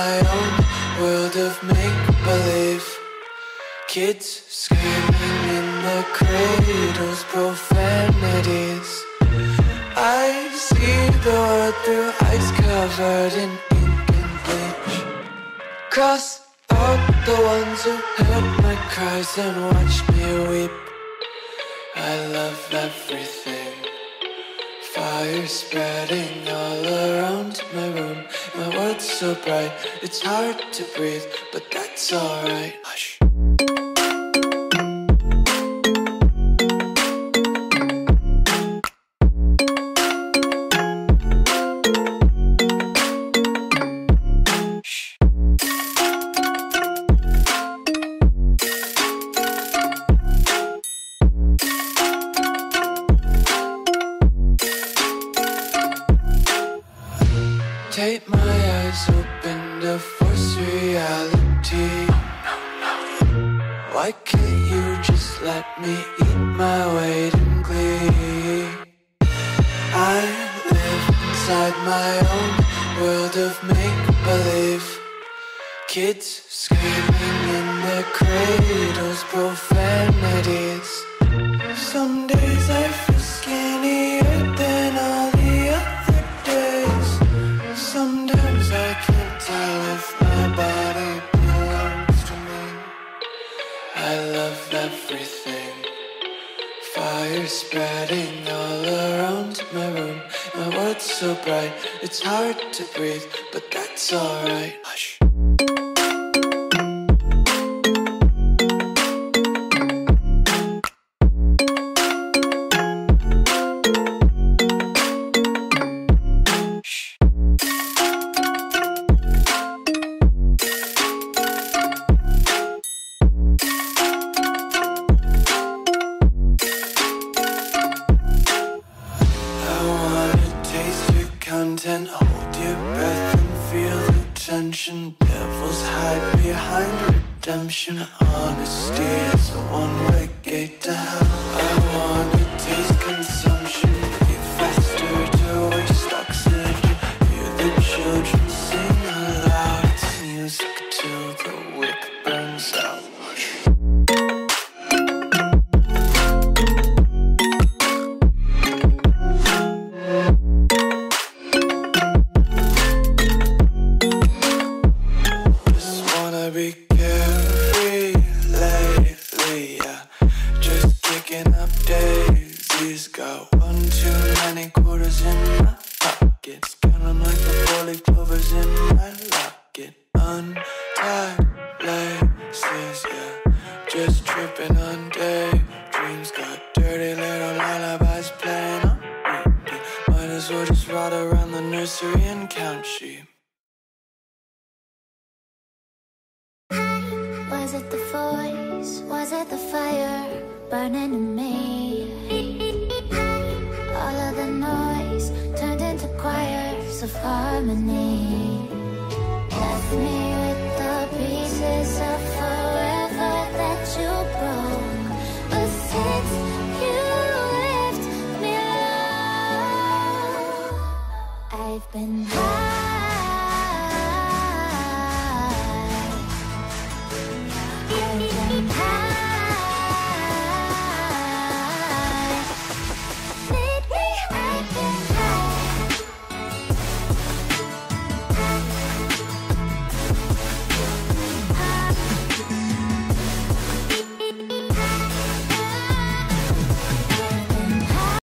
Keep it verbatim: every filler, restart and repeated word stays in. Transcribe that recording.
my own world of make-believe. Kids screaming in their cradles, profanities. I see the world through eyes covered in ink and bleach. Cross out the ones who heard my cries and watched me weep. I love everything. Fire spreading all around my room. My world's so bright, it's hard to breathe, but that's alright. Hush. Take my eyes open to force reality. Why can't you just let me eat my weight in glee? I live inside my own world of make-believe. Kids screaming in their cradles, profanities. Some days I feel skinnier than all the other days. Sometimes I can't tell if my body belongs to me. I love everything. Fire spreading all around my room. My world's so bright, it's hard to breathe, but that's alright. Hush. Content, hold your breath and feel the tension. Devils hide behind redemption. Honesty is a one-way gate to hell. I wanna taste consumption. Breathe faster to waste oxygen. Hear the children sing aloud. It's music till the wick burns out. Be carefree lately, yeah. Just kicking up daisies. Got one too many quarters in my pockets. Count 'em like the four-leaf clovers in my locket. Untied laces, yeah. Just tripping on daydreams. Got dirty little lullabies playing on repeat. Might as well just ride around the nursery and count sheep. Was it the voice? Was it the fire burning in me? All of the noise turned into choirs of harmony. Left me with the pieces of forever that you broke. But since you left me alone, I've been